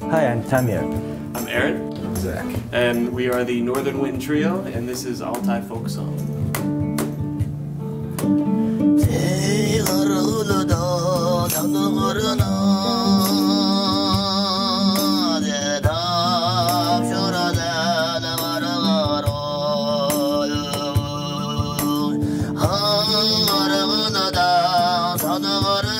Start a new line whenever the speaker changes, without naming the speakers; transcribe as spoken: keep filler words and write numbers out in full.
Hi, I'm Tamir.
I'm Aaron.
I'm Zach.
And we are the Northern Wind Trio, and this is Altai Folk Song.
Hang